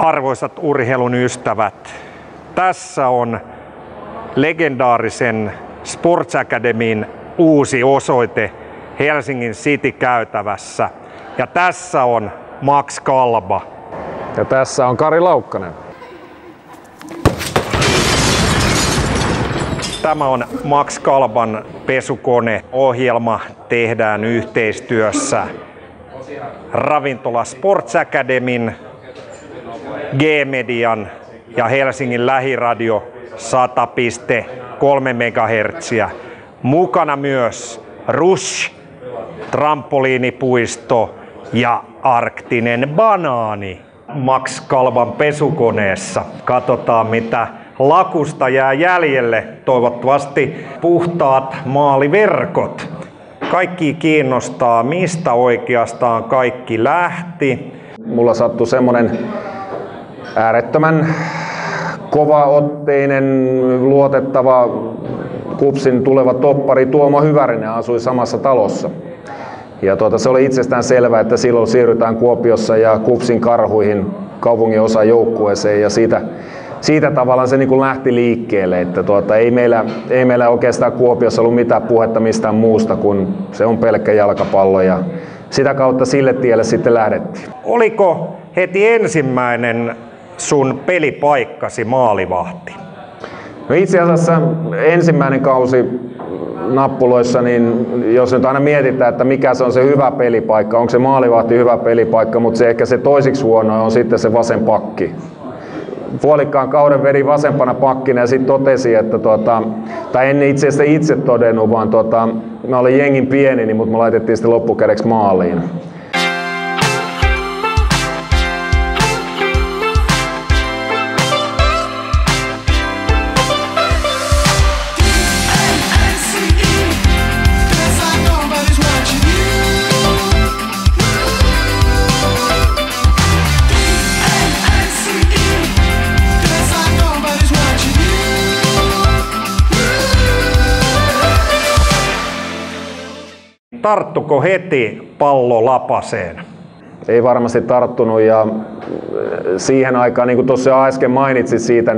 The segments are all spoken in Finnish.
Arvoisat urheilun ystävät, tässä on legendaarisen Sports Academyn uusi osoite Helsingin City-käytävässä. Ja tässä on Max Kalba. Ja tässä on Kari Laukkanen. Tämä on Max Kalban pesukone. Ohjelma tehdään yhteistyössä ravintola Sports Academyn, G-Median ja Helsingin Lähiradio 100,3 MHz. Mukana myös Rush, trampoliinipuisto ja Arktinen banaani. Max Kalban pesukoneessa. Katsotaan mitä lakusta jää jäljelle. Toivottavasti puhtaat maaliverkot. Kaikki kiinnostaa, mistä oikeastaan kaikki lähti. Mulla sattui semmonen äärettömän kovaotteinen, luotettava KuPSin tuleva toppari Tuomo Hyvärinen asui samassa talossa. Ja se oli itsestään selvää, että silloin siirrytään Kuopiossa ja KuPSin Karhuihin kaupungin osajoukkueeseen ja siitä tavallaan se niin lähti liikkeelle, että ei meillä oikeastaan Kuopiossa ollut mitään puhetta mistään muusta kuin se on pelkkä jalkapallo ja sitä kautta sille tielle sitten lähdettiin. Oliko heti ensimmäinen sun pelipaikkasi maalivahti? No itse asiassa ensimmäinen kausi nappuloissa, niin jos nyt aina mietitään, että mikä se on se hyvä pelipaikka, onko se maalivahti hyvä pelipaikka, mutta se ehkä se toisiksi huono on sitten se vasen pakki. Puolikkaan kauden vedin vasempana pakkina ja sitten totesin, että tai en itse asiassa itse todennut, vaan mä olin jengin pieni, niin, mutta me laitettiin sitten loppukädeksi maaliin. Tarttuko heti pallo lapaseen? Ei varmasti tarttunut ja siihen aikaan, niin kuin tuossa äsken mainitsit siitä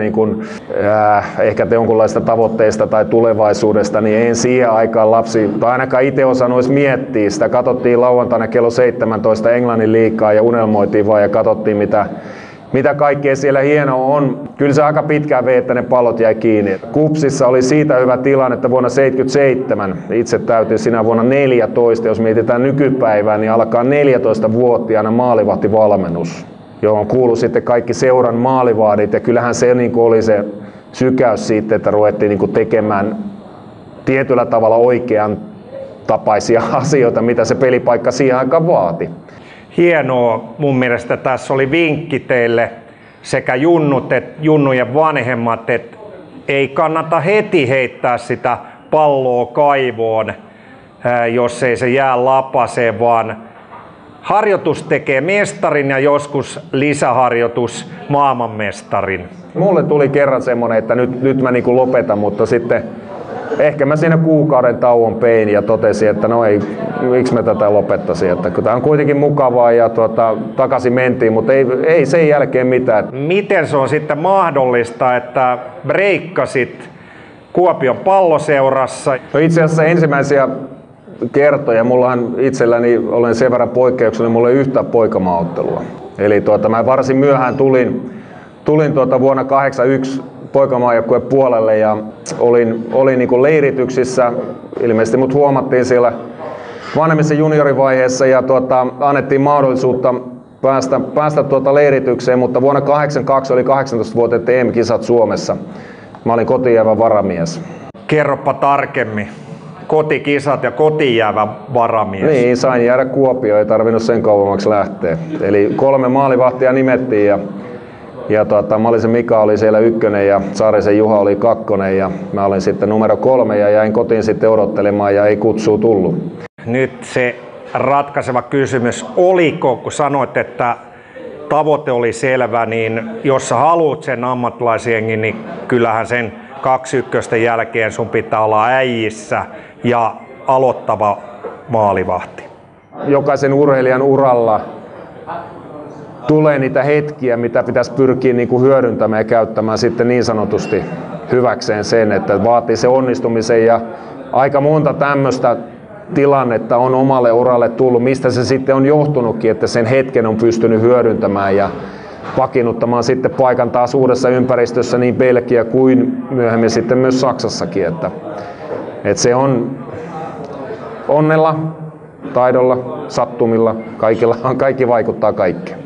ehkä jonkunlaista tavoitteista tai tulevaisuudesta, niin en siihen aikaan lapsi, tai ainakaan itse osannut edes miettiä. Sitä katsottiin lauantaina kello 17 Englannin liigaa ja unelmoitiin vaan ja katsottiin mitä kaikkea siellä hienoa on. Kyllä se aika pitkään vei, että ne pallot jäi kiinni. KuPSissa oli siitä hyvä tilanne, että vuonna 1977, itse täytyy sinä vuonna 14, jos mietitään nykypäivää, niin alkaa 14-vuotiaana maalivahtivalmennus, johon kuului sitten kaikki seuran maalivahdit. Ja kyllähän se oli se sykäys siitä, että ruvettiin tekemään tietyllä tavalla oikean tapaisia asioita, mitä se pelipaikka siihen aikaan vaati. Hienoa. Mun mielestä tässä oli vinkki teille sekä junnut että junnujen vanhemmat, että ei kannata heti heittää sitä palloa kaivoon, jos ei se jää lapaseen, vaan harjoitus tekee mestarin ja joskus lisäharjoitus maailmanmestarin. Mulle tuli kerran semmonen, että nyt mä lopetan, mutta sitten ehkä mä siinä kuukauden tauon pein ja totesin, että no ei, miksi mä tätä lopettaisin, että tämä on kuitenkin mukavaa ja takaisin mentiin, mutta ei sen jälkeen mitään. Miten se on sitten mahdollista, että breikkasit Kuopion palloseurassa? No itse asiassa ensimmäisiä kertoja, mullahan itselläni olen sen verran poikkeuksellinen, mulla ei yhtään poikamaaottelua. Eli mä varsin myöhään tulin vuonna 1981 poikamaajoukkueen puolelle ja olin leirityksissä. Ilmeisesti mut huomattiin siellä vanhemmissa juniorivaiheessa ja annettiin mahdollisuutta päästä leiritykseen, mutta vuonna 1982 oli 18-vuotiaat EM-kisat Suomessa. Mä olin kotiin jäävä varamies. Kerropa tarkemmin. Kotikisat ja kotiin jäävä varamies. Niin, sain jäädä Kuopioon, ei tarvinnut sen kauemmaksi lähteä. Eli 3 maalivahtia nimettiin ja Malisen Mika oli siellä 1 ja Saarisen Juha oli 2 ja mä olin sitten numero 3 ja jäin kotiin sitten odottelemaan ja ei kutsua tullut. Nyt se ratkaiseva kysymys, oliko, kun sanoit, että tavoite oli selvä, niin jos sä haluat sen ammattilaisjengin, niin kyllähän sen 2-1 jälkeen sun pitää olla äijissä ja aloittava maalivahti. Jokaisen urheilijan uralla tulee niitä hetkiä, mitä pitäisi pyrkiä niin kuin hyödyntämään ja käyttämään sitten niin sanotusti hyväkseen sen, että vaatii se onnistumisen ja aika monta tämmöistä tilannetta on omalle uralle tullut, mistä se sitten on johtunutkin, että sen hetken on pystynyt hyödyntämään ja vakiinnuttamaan sitten paikan taas uudessa ympäristössä niin Belgia kuin myöhemmin sitten myös Saksassakin, että se on onnella, taidolla, sattumilla, kaikki vaikuttaa kaikkeen.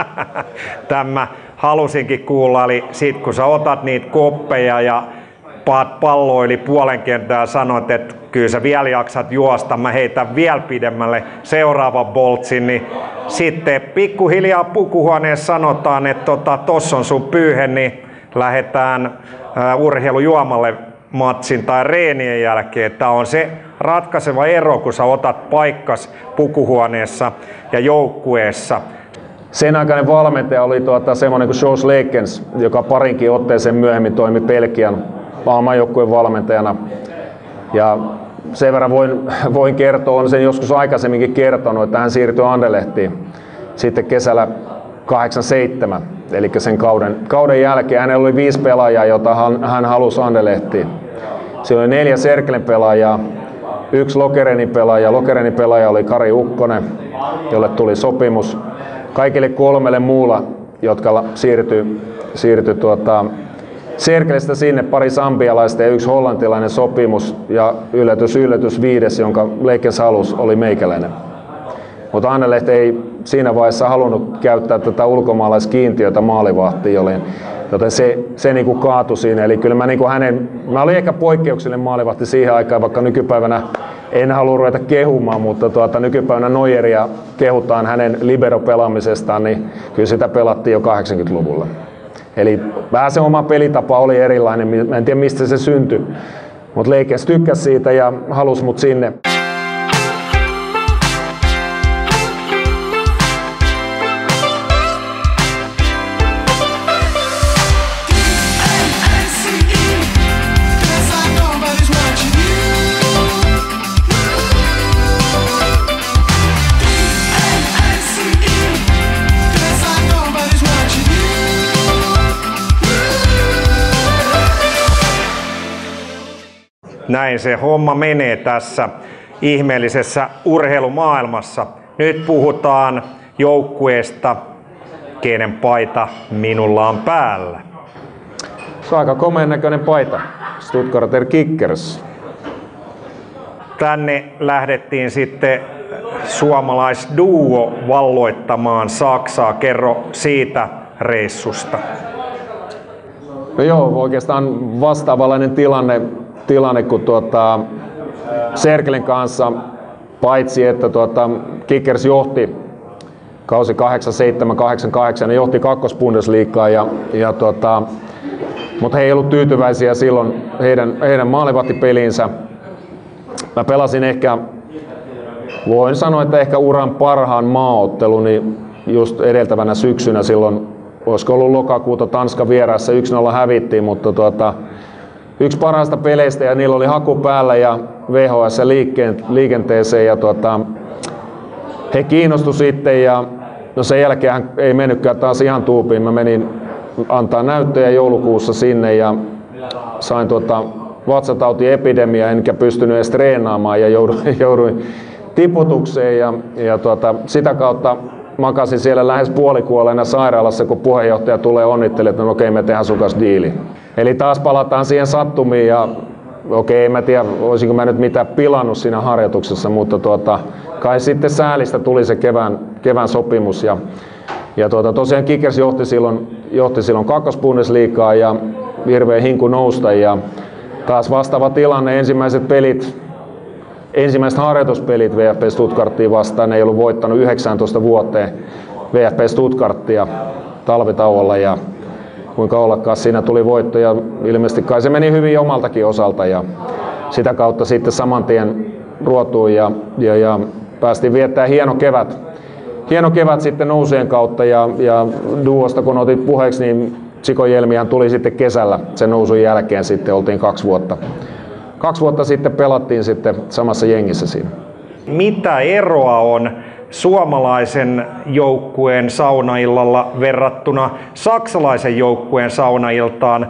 Tämä halusinkin kuulla, eli sit kun sä otat niitä koppeja ja paat palloa yli puolen kentää ja sanot, että kyllä sä vielä jaksat juosta, mä heitän vielä pidemmälle seuraavan boltsin, niin sitten pikkuhiljaa pukuhuoneessa sanotaan, että tossa on sun pyyhe, niin lähdetään urheilujuomalle matsin tai reenien jälkeen. Tämä on se ratkaiseva ero, kun sä otat paikkas pukuhuoneessa ja joukkueessa. Sen aikainen valmentaja oli semmoinen kuin George Lekens, joka parinkin otteeseen myöhemmin toimi Belgian maailmanjoukkueen valmentajana. Ja sen verran voin kertoa, on sen joskus aikaisemminkin kertonut, että hän siirtyi Anderlechtiin sitten kesällä 87, eli sen kauden jälkeen. Hänellä oli 5 pelaajaa, jota hän halusi Anderlechtiin. Siinä oli 4 Cerkelen pelaajaa, 1 Lokerenin pelaaja. Lokerenin pelaaja oli Kari Ukkonen, jolle tuli sopimus. Kaikille 3 muulla, jotka siirtyi Cerkelestä sinne, pari sambialaista ja 1 hollantilainen sopimus ja yllätys 5, jonka Lekens halusi, oli meikäläinen. Mutta Anderlecht ei siinä vaiheessa halunnut käyttää tätä ulkomaalaiskiintiötä maalivahtiin, joten se niin kuin kaatui siinä. Eli kyllä mä olin ehkä poikkeuksellinen maalivahti siihen aikaan, vaikka nykypäivänä en halua ruveta kehumaan, mutta nykypäivänä Neueria kehutaan hänen libero-pelaamisestaan, niin kyllä sitä pelattiin jo 80-luvulla. Eli vähän se oma pelitapa oli erilainen, mä en tiedä mistä se syntyi, mutta Lekens tykkäsi siitä ja halusi mut sinne. Näin se homma menee tässä ihmeellisessä urheilumaailmassa. Nyt puhutaan joukkueesta, kenen paita minulla on päällä. Se on aika komeen näköinen paita. Stuttgarter Kickers. Tänne lähdettiin sitten suomalaisduo valloittamaan Saksaa. Kerro siitä reissusta. No joo, oikeastaan vastaavanlainen tilanne kuin Cerkelen kanssa, paitsi että Kickers johti kausi 87-88 ja johti kakkosbundesliigaa mutta he ei ollut tyytyväisiä silloin heidän maalivahtipeliinsä. Mä pelasin voin sanoa, että ehkä uran parhaan maaotteluni just edeltävänä syksynä silloin, olisiko ollut lokakuuta Tanskan vieraassa, 1-0 hävittiin, mutta yksi parhaista peleistä ja niillä oli haku päällä ja VHS liikenteeseen ja he kiinnostu sitten ja no sen jälkeen ei mennytkään taas ihan tuupiin. Mä menin antaa näyttöjä joulukuussa sinne ja sain vatsatautiepidemia enkä pystynyt edes treenaamaan ja jouduin tiputukseen ja sitä kautta makasin siellä lähes puolikuolleena sairaalassa, kun puheenjohtaja tulee onnittelemaan, että no okei, me tehdään sun kanssa diili. Eli taas palataan siihen sattumiin ja okei, en mä tiedä, olisinko mä nyt mitään pilannut siinä harjoituksessa, mutta kai sitten säälistä tuli se kevään sopimus ja tosiaan Kickers johti silloin kakkosbundesliigaa ja hirveä hinku nousta ja taas vastaava tilanne, ensimmäiset harjoituspelit VfB Stuttgarttiin vastaan, ei ollut voittanut 19 vuoteen VfB Stuttgarttia talvitauolla ja kuinka ollakaan siinä tuli voitto ja ilmeisesti kai se meni hyvin omaltakin osalta ja sitä kautta sitten saman tien ruotuin ja päästiin viettämään hieno kevät sitten nousien kautta ja duosta kun otit puheeksi, niin Chico Jelmihän tuli sitten kesällä sen nousun jälkeen sitten oltiin 2 vuotta. 2 vuotta sitten pelattiin sitten samassa jengissä siinä. Mitä eroa on suomalaisen joukkueen saunaillalla verrattuna saksalaisen joukkueen saunailtaan?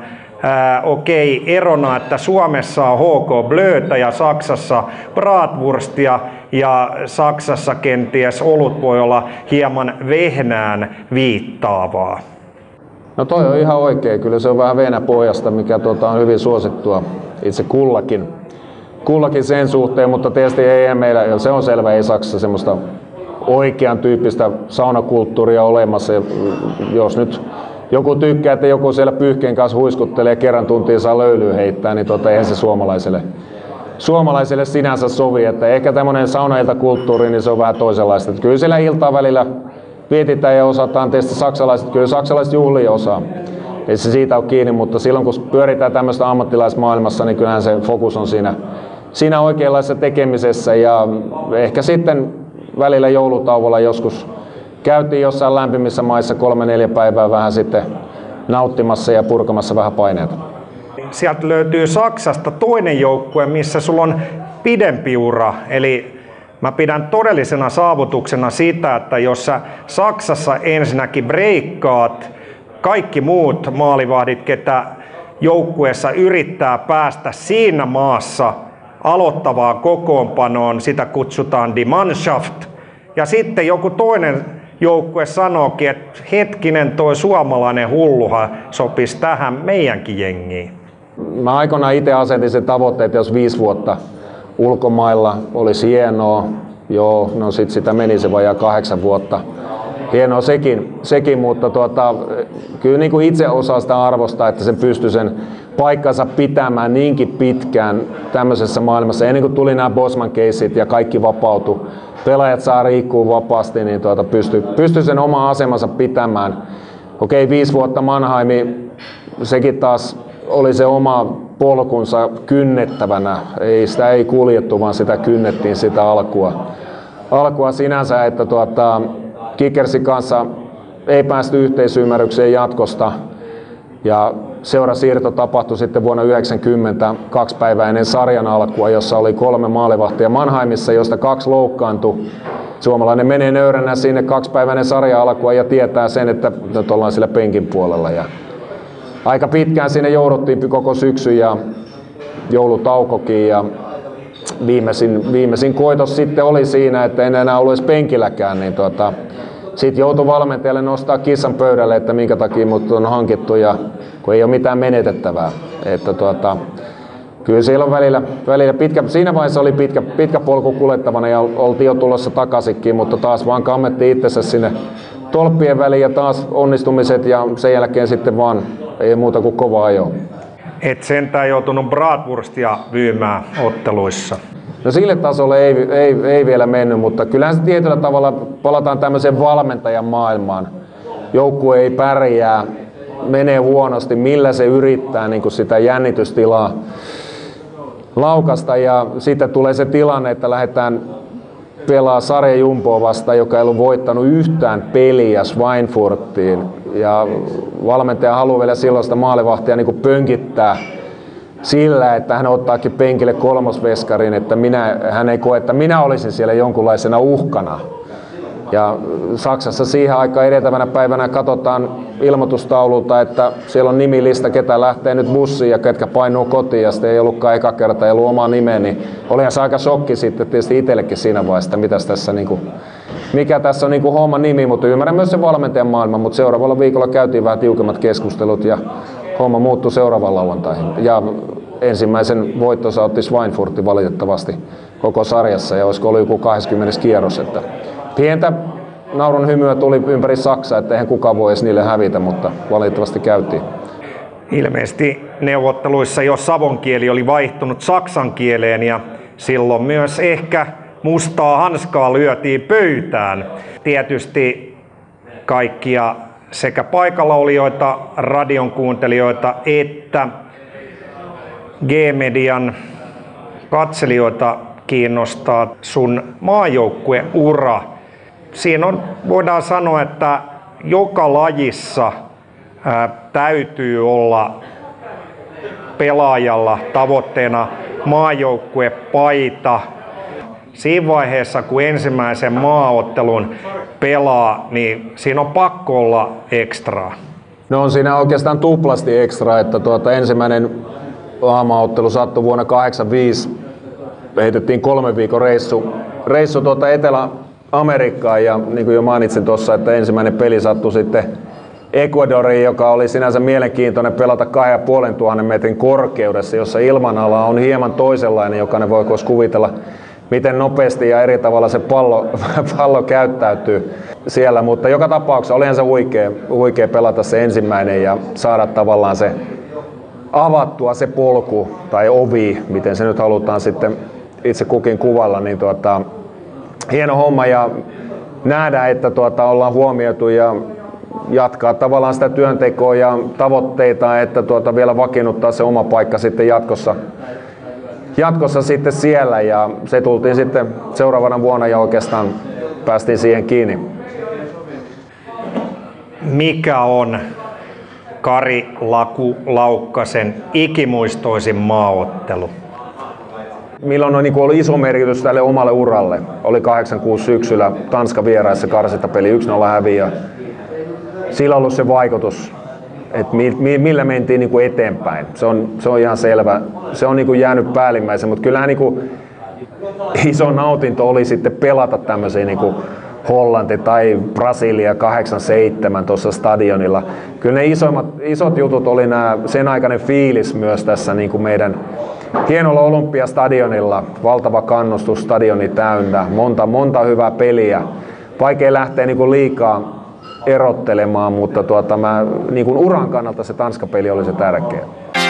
Okei, erona, että Suomessa on HK Blötä ja Saksassa Bratwurstia ja Saksassa kenties olut voi olla hieman vehnään viittaavaa. No toi on ihan oikein, kyllä se on vähän vehnäpohjasta, mikä on hyvin suosittua itse kullakin sen suhteen, mutta tietysti ei meillä, se on selvä, ei Saksassa semmoista oikean tyyppistä saunakulttuuria olemassa. Jos nyt joku tykkää, että joku siellä pyyhkeen kanssa huiskuttelee kerran tuntiin saa löylyä heittää, niin eihän se suomalaiselle sinänsä sovi. Että ehkä tämmöinen saunailtakulttuuri, niin se on vähän toisenlaista. Että kyllä siellä iltaa välillä vietitään ja osataan tietysti saksalaiset juhlia osaa. Ei se siitä ole kiinni, mutta silloin kun pyöritään tämmöistä ammattilaismaailmassa, niin kyllähän se fokus on siinä oikeanlaisessa tekemisessä. Ja ehkä sitten välillä joulutauolla joskus käytiin jossain lämpimissä maissa 3-4 päivää vähän sitten nauttimassa ja purkamassa vähän paineita. Sieltä löytyy Saksasta toinen joukkue, missä sulla on pidempi ura. Eli mä pidän todellisena saavutuksena sitä, että jos sä Saksassa ensinnäkin breikkaat kaikki muut maalivahdit, ketä joukkueessa yrittää päästä siinä maassa aloittavaan kokoonpanoon, sitä kutsutaan Die Mannschaft. Ja sitten joku toinen joukkue sanookin, että hetkinen, toi suomalainen hulluha sopisi tähän meidänkin jengiin. Mä aikoinaan itse asetin sen tavoitteen, että jos 5 vuotta ulkomailla olisi hienoa, joo, no sit sitä meni se vajaa 8 vuotta. Hienoa sekin, mutta kyllä niin kuin itse osaa sitä arvostaa, että sen pystyy sen paikkansa pitämään niinkin pitkään tämmöisessä maailmassa. Ennen kuin tuli nämä Bosman-keissit ja kaikki vapautui, pelaajat saa riikkua vapaasti, niin pystyy sen oma asemansa pitämään. Okei, 5 vuotta Mannheimi, sekin taas oli se oma polkunsa kynnettävänä. Sitä ei kuljettu, vaan sitä kynnettiin sitä alkua sinänsä, että Kickersin kanssa ei päästy yhteisymmärrykseen jatkosta. Ja seurasiirto tapahtui sitten vuonna 1990, 2 päivää ennen sarjan alkua, jossa oli 3 maalivahtia Mannheimissa, josta 2 loukkaantui. Suomalainen menee nöyränä sinne 2 päivää ennen sarjan alkua ja tietää sen, että nyt ollaan sillä penkin puolella. Ja aika pitkään sinne jouduttiin koko syksyn ja joulutaukokin. Ja viimeisin koitos sitten oli siinä, että en enää ollut edes penkilläkään. Niin sitten joutui valmentajalle nostaa kissan pöydälle, että minkä takia mut on hankittu ja kun ei ole mitään menetettävää. Että kyllä siellä on välillä siinä vaiheessa oli pitkä polku kuljettavana ja oltiin jo tulossa takaisinkin, mutta taas vaan kammettiin itsensä sinne tolppien väliin ja taas onnistumiset ja sen jälkeen sitten vaan ei muuta kuin kova ajo. Et sentään joutunut Bratwurstia myymään otteluissa. No sille tasolle ei vielä mennyt, mutta kyllähän se tietyllä tavalla palataan tämmöiseen valmentajan maailmaan. Joukkue ei pärjää, menee huonosti, millä se yrittää niin kuin sitä jännitystilaa laukasta ja sitten tulee se tilanne, että lähdetään pelaa sarja Jumboa vastaan, joka ei ollut voittanut yhtään peliä Schweinfurtiin. Ja valmentaja haluaa vielä silloin sitä maalivahtia niin kuin pönkittää sillä, että hän ottaakin penkille 3. veskarin, että hän ei koe, että minä olisin siellä jonkunlaisena uhkana. Ja Saksassa siihen aikaan edeltävänä päivänä katsotaan ilmoitustaululta, että siellä on nimilista, ketä lähtee nyt bussiin ja ketkä painuu kotiin, ja sitten ei ollutkaan eka kerta, ei ollut omaa nimeä, niin olihan se aika shokki sitten tietysti itsellekin siinä vaiheessa, mikä tässä on homman nimi, mutta ymmärrän myös sen valmentajan maailman, mutta seuraavalla viikolla käytiin vähän tiukemmat keskustelut ja homma muuttui seuraavan lauantaihin. Ja ensimmäisen voittonsa otti Schweinfurt valitettavasti koko sarjassa ja olisiko ollut joku 20. kierros. Että pientä naurun hymyä tuli ympäri Saksaa, että eihän kukaan voi edes niille hävitä, mutta valitettavasti käytiin. Ilmeisesti neuvotteluissa jo savon kieli oli vaihtunut saksan kieleen ja silloin myös ehkä mustaa hanskaa lyötiin pöytään. Tietysti kaikkia sekä paikallaolijoita, radion kuuntelijoita että G-median katselijoita kiinnostaa sun maajoukkueura. Siinä voidaan sanoa, että joka lajissa täytyy olla pelaajalla tavoitteena maajoukkuepaita. siinä vaiheessa, kun ensimmäisen maaottelun pelaa, niin siinä on pakko olla ekstraa. No on siinä oikeastaan tuplasti ekstra, että ensimmäinen maaottelu sattui vuonna 1985. Heitettiin 3 viikon reissu Etelä-Amerikkaan ja niin kuin jo mainitsin tuossa, että ensimmäinen peli sattui sitten Ecuadoriin, joka oli sinänsä mielenkiintoinen pelata 2500 metrin korkeudessa, jossa ilmanala on hieman toisenlainen, jokainen voi kuvitella, miten nopeasti ja eri tavalla se pallo käyttäytyy siellä, mutta joka tapauksessa olihan se huikea pelata se ensimmäinen ja saada tavallaan se avattua se polku tai ovi, miten se nyt halutaan sitten itse kukin kuvalla, niin hieno homma ja nähdä, että ollaan huomioitu ja jatkaa tavallaan sitä työntekoa ja tavoitteita, että vielä vakiinnuttaa se oma paikka sitten jatkossa sitten siellä ja se tultiin sitten seuraavana vuonna ja oikeastaan päästiin siihen kiinni. Mikä on Kari Laukkasen ikimuistoisin maaottelu? Milloin on ollut iso merkitys tälle omalle uralle? Oli 86 syksyllä Tanska vieraissa karsintapeli 1-0 häviö. Sillä on ollut se vaikutus, että millä mentiin eteenpäin. Se on ihan selvä. Se on jäänyt päällimmäisen, mutta kyllähän iso nautinto oli sitten pelata tämmöisiä Hollanti tai Brasilia 87 tuossa stadionilla. Kyllä ne isot jutut oli sen aikainen fiilis myös tässä meidän hienolla Olympiastadionilla. Valtava kannustus, stadioni täynnä, monta hyvää peliä. Vaikea lähteä liikaa erottelemaan, mutta uran kannalta se Tanska-peli oli se tärkeä.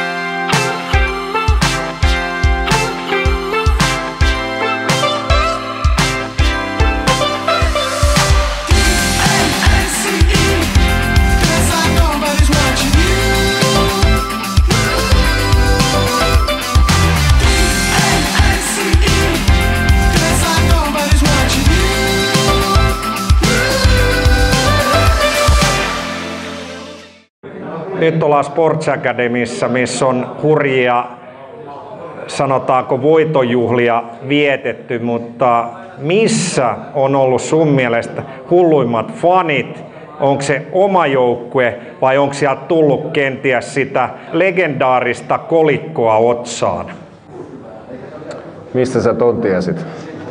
Nyt ollaan Sports Academyssä, missä on hurjia, sanotaanko voitonjuhlia vietetty, mutta missä on ollut sun mielestä hulluimmat fanit? Onko se oma joukkue vai onko sieltä tullut kenties sitä legendaarista kolikkoa otsaan? Mistä sä ton tiesit?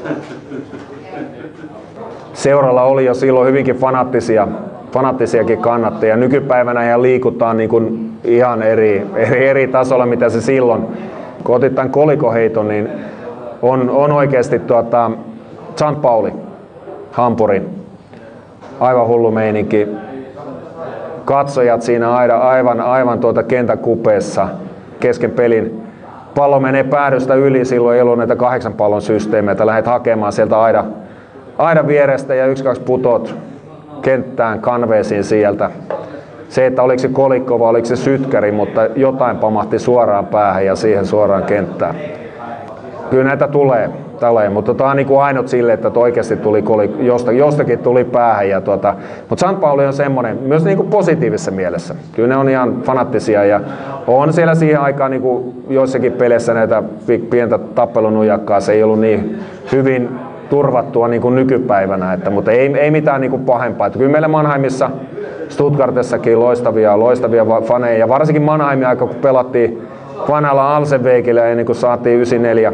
Seuralla oli jo silloin hyvinkin fanaattisiakin kannattajia. Nykypäivänä ihan liikutaan ihan eri tasolla, mitä se silloin. Kun otit tämän kolikoheiton, niin on oikeasti St. Pauli, Hampurin. Aivan hullu meininki. Katsojat siinä aivan kentän kupeessa kesken pelin. Pallo menee päädystä yli, silloin ei ollut näitä 8 pallon systeemeitä. Lähdet hakemaan sieltä aidan vierestä ja 1-2 putot kenttään, kanveesiin sieltä. Se, että oliko se kolikko vai oliko se sytkäri, mutta jotain pamahti suoraan päähän ja siihen suoraan kenttään. Kyllä näitä tulee, mutta tämä on ainut sille, että oikeasti tuli jostakin tuli päähän. Mutta St. Pauli on semmoinen myös positiivisessa mielessä. Kyllä ne on ihan fanaattisia ja on siellä siihen aikaan joissakin peleissä näitä pientä tappelunujakkaa. Se ei ollut niin hyvin turvattua nykypäivänä, mutta ei mitään pahempaa. Että kyllä meillä Mannheimissa, Stuttgartissakin loistavia faneja ja varsinkin Mannheimin aika, kun pelattiin vanhalla Alsenwegillä ennen kuin saatiin 94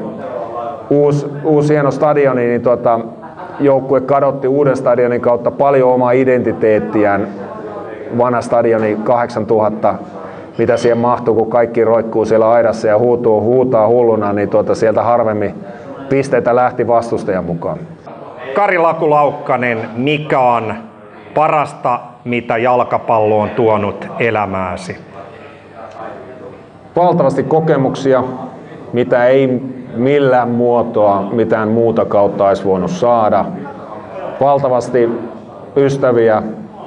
uusi hieno stadioni, niin joukkue kadotti uuden stadionin kautta paljon omaa identiteettiään. Vanha stadioni 8000, mitä siihen mahtuu, kun kaikki roikkuu siellä aidassa ja huutaa hulluna, niin sieltä harvemmin pisteitä lähti vastustajan mukaan. Kari Laukkanen, mikä on parasta, mitä jalkapallo on tuonut elämääsi? Valtavasti kokemuksia, mitä ei millään muotoa mitään muuta kautta olisi voinut saada. Valtavasti ystäviä,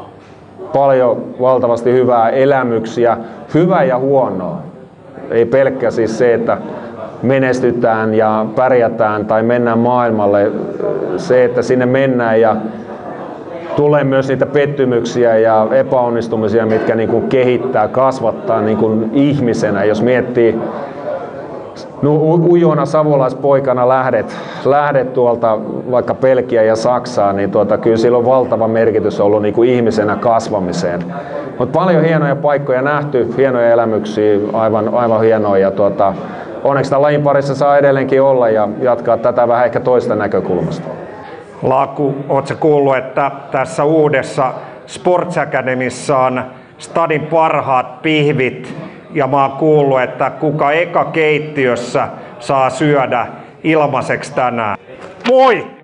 valtavasti hyvää elämyksiä, hyvää ja huonoa. Ei pelkkä siis se, että menestytään ja pärjätään tai mennään maailmalle. Se, että sinne mennään ja tulee myös niitä pettymyksiä ja epäonnistumisia, mitkä kehittää, kasvattaa ihmisenä. Jos miettii No, ujona savolaispoikana lähdet tuolta vaikka Belgiaan ja Saksaan, niin kyllä sillä on valtava merkitys ollut niin kuin ihmisenä kasvamiseen. Mutta paljon hienoja paikkoja nähty, hienoja elämyksiä, aivan hienoja. Ja onneksi tämän lajin parissa saa edelleenkin olla ja jatkaa tätä vähän ehkä toista näkökulmasta. Laku, ootko kuullut, että tässä uudessa Sports Academyssa on stadin parhaat pihvit, ja mä oon kuullut, että kuka eka keittiössä saa syödä ilmaiseksi tänään. Moi!